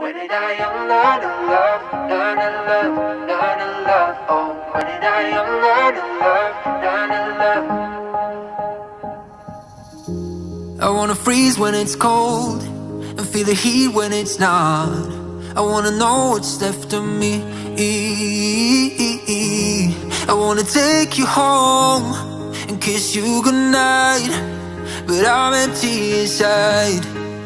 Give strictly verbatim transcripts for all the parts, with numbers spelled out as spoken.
when did I unlearn to love, learn to love, learn to love? Oh, when did I unlearn to love, learn to love? I wanna freeze when it's cold and feel the heat when it's not. I wanna know what's left of me. I wanna take you home and kiss you goodnight, but I'm empty inside.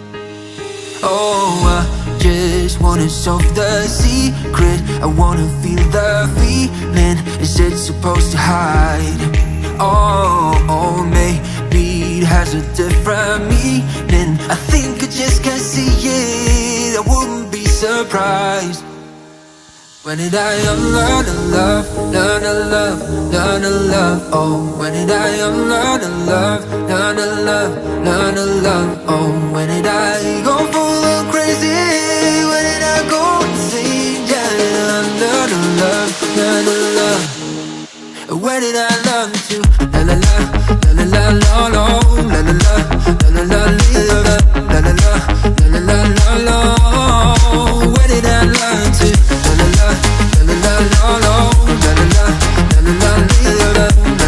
Oh, I just wanna solve the secret. I wanna feel the feeling. Is it supposed to hide? Oh, oh, maybe it has a different meaning. I think I just can't see it. I wouldn't be surprised. When did I unlearn to love, learn to love, learn to love? Oh, when did I unlearn to love, learn to love, learn to love? Oh, when did I go full crazy? When did I go insane? Yeah, learn to love, learn to love. When did I learn to la la la, la la la la la, la la la, la la la la, la la la, la la la la? When did I learn to la la la, la la la la la, la la la, la la la la,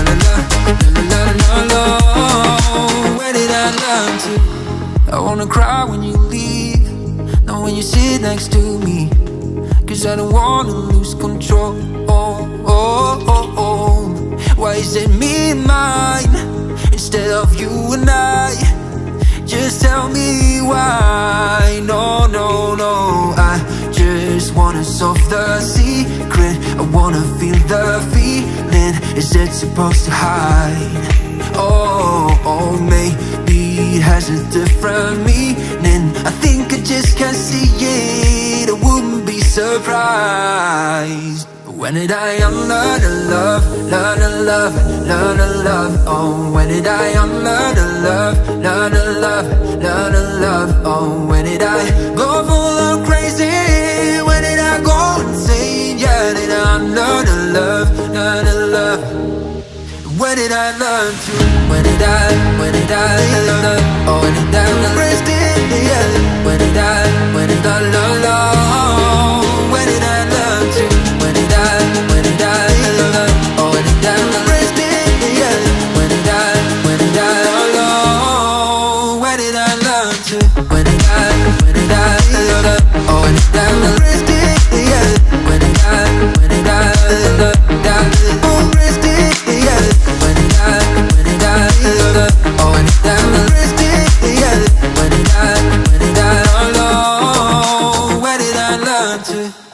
la la la, when did I learn to? I wanna cry when you leave, not when you sit next to me, 'cause I don't wanna lose control. Oh, oh, oh, oh. Why is it me and mine instead of you and I? Just tell me why. No, no, no, I just wanna solve the secret. I wanna feel the feeling. Is it supposed to hide? Oh, oh, maybe it has a different meaning. I think I just can't see it. I wouldn't be surprised. When did I unlearn to love, learn to love, learn to love? Oh, when did I unlearn to love, learn to love, learn to love? Oh, when did I go full of crazy? When did I go insane? Yeah, did I unlearn to love, learn to love? When did I learn to? When did I, when did I learn? Oh, when did I learn to? Yeah, when did I, when did I learn love? When did I learn to? When did I, when did I learn? Oh, when did I learn to? Yeah, when did I, when did I learn? When did I learn to? When did I, when did I learn? Oh, when did I learn to? Yeah, when did I, when did I learn? Oh, when did I, when did I learn? Oh, when did I learn? Yeah, when did I, when did I learn? When did I learn to?